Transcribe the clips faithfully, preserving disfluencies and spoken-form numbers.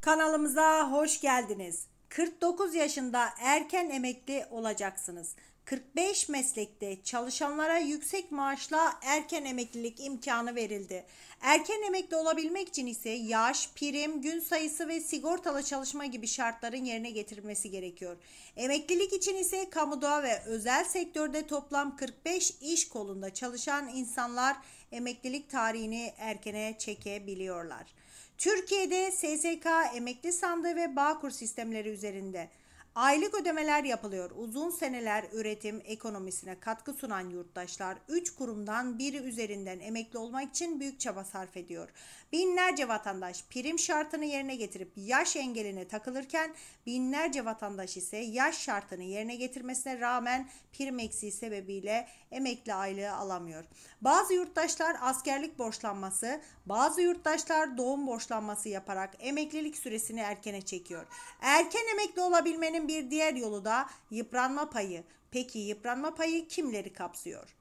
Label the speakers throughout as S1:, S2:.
S1: Kanalımıza hoş geldiniz. kırk dokuz yaşında erken emekli olacaksınız. kırk beş meslekte çalışanlara yüksek maaşla erken emeklilik imkanı verildi. Erken emekli olabilmek için ise yaş, prim, gün sayısı ve sigortalı çalışma gibi şartların yerine getirilmesi gerekiyor. Emeklilik için ise kamuda ve özel sektörde toplam kırk beş iş kolunda çalışan insanlar emeklilik tarihini erkene çekebiliyorlar. Türkiye'de S S K, emekli sandığı ve Bağkur sistemleri üzerinde aylık ödemeler yapılıyor. Uzun seneler üretim ekonomisine katkı sunan yurttaşlar üç kurumdan biri üzerinden emekli olmak için büyük çaba sarf ediyor. Binlerce vatandaş prim şartını yerine getirip yaş engeline takılırken binlerce vatandaş ise yaş şartını yerine getirmesine rağmen prim eksiği sebebiyle emekli aylığı alamıyor. Bazı yurttaşlar askerlik borçlanması, bazı yurttaşlar doğum borçlanması yaparak emeklilik süresini erkene çekiyor. Erken emekli olabilmenin bir diğer yolu da yıpranma payı. Peki yıpranma payı kimleri kapsıyor?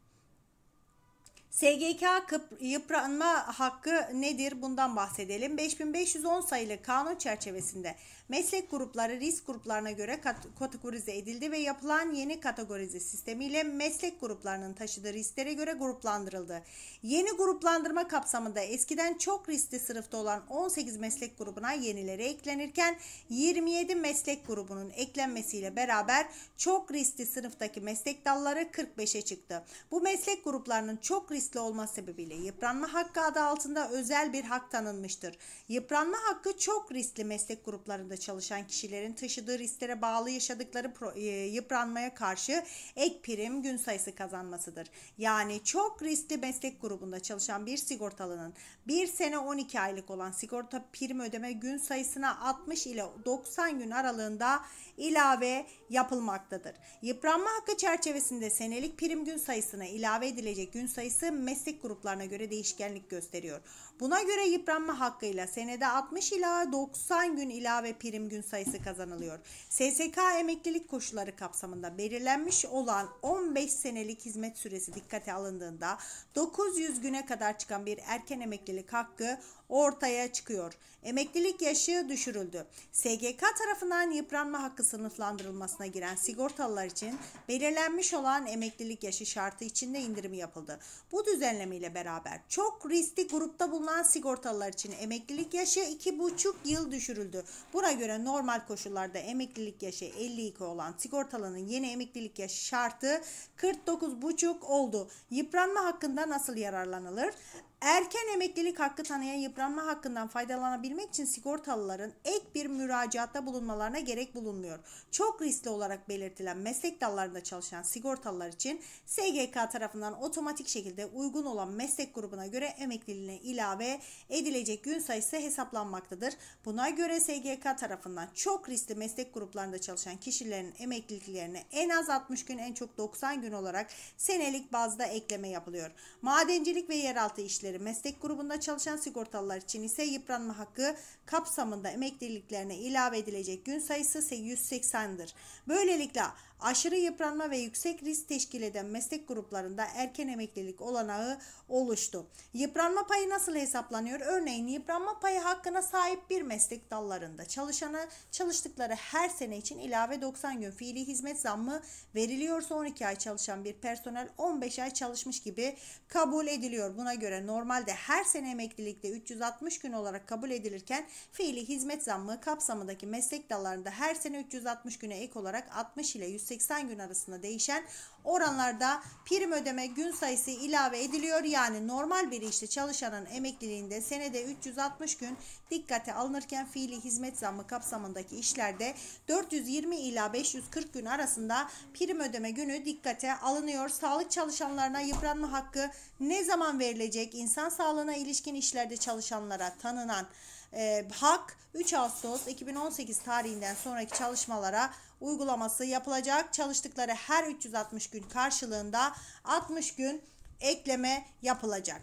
S1: S G K yıpranma hakkı nedir? Bundan bahsedelim. beş bin beş yüz on sayılı kanun çerçevesinde meslek grupları risk gruplarına göre kategorize edildi ve yapılan yeni kategorize sistemiyle meslek gruplarının taşıdığı risklere göre gruplandırıldı. Yeni gruplandırma kapsamında eskiden çok riskli sınıfta olan on sekiz meslek grubuna yenileri eklenirken yirmi yedi meslek grubunun eklenmesiyle beraber çok riskli sınıftaki meslek dalları kırk beşe çıktı. Bu meslek gruplarının çok riskli riskli olması sebebiyle yıpranma hakkı adı altında özel bir hak tanınmıştır. Yıpranma hakkı çok riskli meslek gruplarında çalışan kişilerin taşıdığı risklere bağlı yaşadıkları pro, e, yıpranmaya karşı ek prim gün sayısı kazanmasıdır. Yani çok riskli meslek grubunda çalışan bir sigortalının bir sene on iki aylık olan sigorta prim ödeme gün sayısına altmış ile doksan gün aralığında ilave yapılmaktadır. Yıpranma hakkı çerçevesinde senelik prim gün sayısına ilave edilecek gün sayısı meslek gruplarına göre değişkenlik gösteriyor. Buna göre yıpranma hakkıyla senede altmış ila doksan gün ilave prim gün sayısı kazanılıyor. S S K emeklilik koşulları kapsamında belirlenmiş olan on beş senelik hizmet süresi dikkate alındığında dokuz yüz güne kadar çıkan bir erken emeklilik hakkı ortaya çıkıyor. Emeklilik yaşı düşürüldü. S G K tarafından yıpranma hakkı sınıflandırılmasına giren sigortalılar için belirlenmiş olan emeklilik yaşı şartı içinde indirim yapıldı. Bu düzenleme ile beraber çok riskli grupta bulunan sigortalılar için emeklilik yaşı iki buçuk yıl düşürüldü. Buna göre normal koşullarda emeklilik yaşı elli iki olan sigortalının yeni emeklilik yaşı şartı kırk dokuz buçuk oldu. Yıpranma hakkında nasıl yararlanılır? Erken emeklilik hakkı tanıyan yıpranma hakkından faydalanabilmek için sigortalıların ek bir müracaatta bulunmalarına gerek bulunmuyor. Çok riskli olarak belirtilen meslek dallarında çalışan sigortalılar için S G K tarafından otomatik şekilde uygun olan meslek grubuna göre emekliliğine ilave edilecek gün sayısı hesaplanmaktadır. Buna göre S G K tarafından çok riskli meslek gruplarında çalışan kişilerin emekliliklerine en az altmış gün, en çok doksan gün olarak senelik bazda ekleme yapılıyor. Madencilik ve yeraltı işleri meslek grubunda çalışan sigortalılar için ise yıpranma hakkı kapsamında emekliliklerine ilave edilecek gün sayısı yüz seksendir. Böylelikle aşırı yıpranma ve yüksek risk teşkil eden meslek gruplarında erken emeklilik olanağı oluştu. Yıpranma payı nasıl hesaplanıyor? Örneğin yıpranma payı hakkına sahip bir meslek dallarında çalışana çalıştıkları her sene için ilave doksan gün fiili hizmet zammı veriliyorsa on iki ay çalışan bir personel on beş ay çalışmış gibi kabul ediliyor. Buna göre normalde her sene emeklilikte üç yüz altmış gün olarak kabul edilirken fiili hizmet zammı kapsamındaki meslek dallarında her sene üç yüz altmış güne ek olarak altmış ile yüz seksen gün arasında değişen oranlarda prim ödeme gün sayısı ilave ediliyor. Yani normal bir işte çalışanın emekliliğinde senede üç yüz altmış gün dikkate alınırken fiili hizmet zammı kapsamındaki işlerde dört yüz yirmi ila beş yüz kırk gün arasında prim ödeme günü dikkate alınıyor. Sağlık çalışanlarına yıpranma hakkı ne zaman verilecek? İnsan sağlığına ilişkin işlerde çalışanlara tanınan e, hak üç Ağustos iki bin on sekiz tarihinden sonraki çalışmalara uygulaması yapılacak. Çalıştıkları her üç yüz altmış gün karşılığında altmış gün ekleme yapılacak.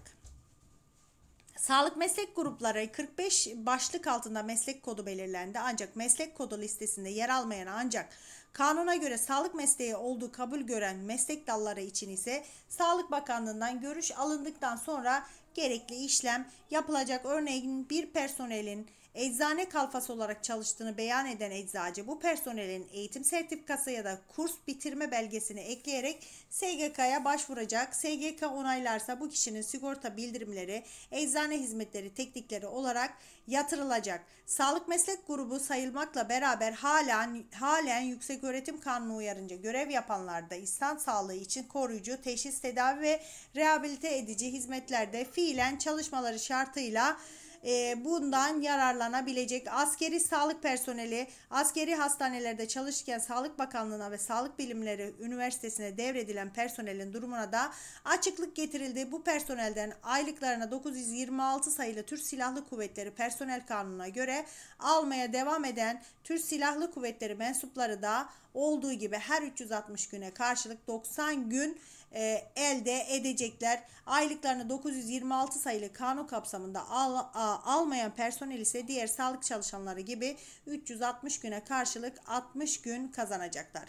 S1: Sağlık meslek grupları kırk beş başlık altında meslek kodu belirlendi. Ancak meslek kodu listesinde yer almayan ancak kanuna göre sağlık mesleği olduğu kabul gören meslek dalları için ise Sağlık Bakanlığı'ndan görüş alındıktan sonra gerekli işlem yapılacak. Örneğin bir personelin eczane kalfası olarak çalıştığını beyan eden eczacı bu personelin eğitim sertifikası ya da kurs bitirme belgesini ekleyerek S G K'ya başvuracak. S G K onaylarsa bu kişinin sigorta bildirimleri eczane hizmetleri teknikleri olarak yatırılacak. Sağlık meslek grubu sayılmakla beraber halen halen Yükseköğretim Kanunu uyarınca görev yapanlarda insan sağlığı için koruyucu, teşhis, tedavi ve rehabilite edici hizmetlerde fiilen çalışmaları şartıyla e, bundan yararlanabilecek. Askeri sağlık personeli askeri hastanelerde çalışırken Sağlık Bakanlığı'na ve Sağlık Bilimleri Üniversitesi'ne devredilen personelin durumuna da açıklık getirildi. Bu personelden aylıklarına dokuz yüz yirmi altı sayılı Türk Silahlı Kuvvetleri Personel Kanunu'na göre almaya devam eden Türk Silahlı Kuvvetleri mensupları da olduğu gibi her üç yüz altmış güne karşılık doksan gün e, elde edecekler. Aylıklarını dokuz yüz yirmi altı sayılı kanun kapsamında al, a, almayan personel ise diğer sağlık çalışanları gibi üç yüz altmış güne karşılık altmış gün kazanacaklar.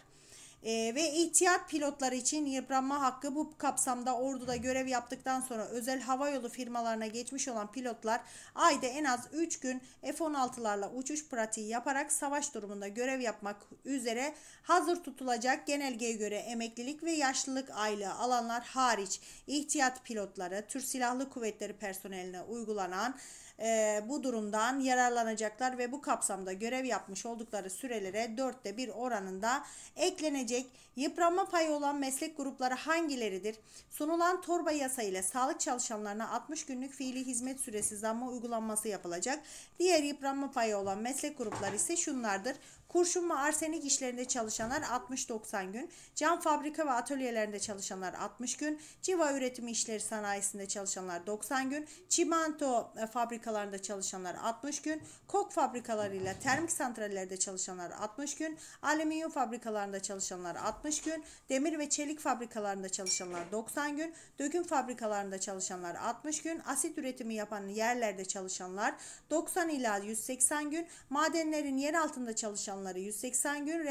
S1: E, ve ihtiyat pilotları için yıpranma hakkı bu kapsamda orduda görev yaptıktan sonra özel havayolu firmalarına geçmiş olan pilotlar ayda en az üç gün F on altılarla uçuş pratiği yaparak savaş durumunda görev yapmak üzere hazır tutulacak. Genelgeye göre emeklilik ve yaşlılık aylığı alanlar hariç ihtiyat pilotları Türk Silahlı Kuvvetleri personeline uygulanan e, bu durumdan yararlanacaklar ve bu kapsamda görev yapmış oldukları sürelere dörtte bir oranında eklenecek. Yıpranma payı olan meslek grupları hangileridir? Sunulan torba yasa ile sağlık çalışanlarına altmış günlük fiili hizmet süresi zammı uygulanması yapılacak. Diğer yıpranma payı olan meslek grupları ise şunlardır. Kurşun ve arsenik işlerinde çalışanlar altmış doksan gün, cam fabrika ve atölyelerinde çalışanlar altmış gün, civa üretimi işleri sanayisinde çalışanlar doksan gün, çimento fabrikalarında çalışanlar altmış gün, kok fabrikalarıyla termik santrallerde çalışanlar altmış gün, alüminyum fabrikalarında çalışanlar altmış gün, demir ve çelik fabrikalarında çalışanlar doksan gün, döküm fabrikalarında çalışanlar altmış gün, asit üretimi yapan yerlerde çalışanlar doksan ila yüz seksen gün, madenlerin yer altında çalışanlar yüz seksen gün,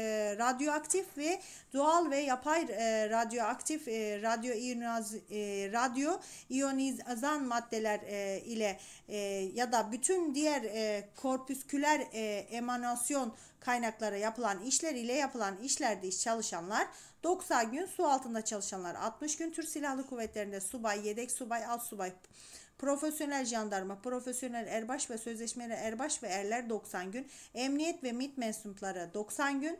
S1: radyoaktif ve doğal ve yapay radyoaktif radyo iyoniz, radyo iyonizan maddeler ile ya da bütün diğer korpüsküler emanasyon kaynaklara yapılan işler ile yapılan işlerde iş çalışanlar doksan gün, su altında çalışanlar altmış gün, Türk Silahlı Kuvvetleri'nde subay, yedek subay, alt subay, profesyonel jandarma, profesyonel erbaş ve sözleşmeli erbaş ve erler doksan gün, emniyet ve MİT mensupları doksan gün,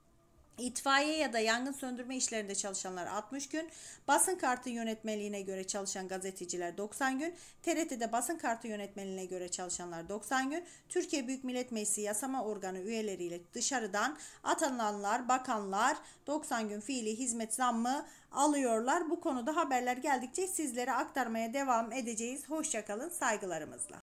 S1: İtfaiye ya da yangın söndürme işlerinde çalışanlar altmış gün, basın kartı yönetmeliğine göre çalışan gazeteciler doksan gün, T R T'de basın kartı yönetmeliğine göre çalışanlar doksan gün, Türkiye Büyük Millet Meclisi yasama organı üyeleriyle dışarıdan atananlar, bakanlar doksan gün fiili hizmet zammı alıyorlar. Bu konuda haberler geldikçe sizlere aktarmaya devam edeceğiz. Hoşça kalın, saygılarımızla.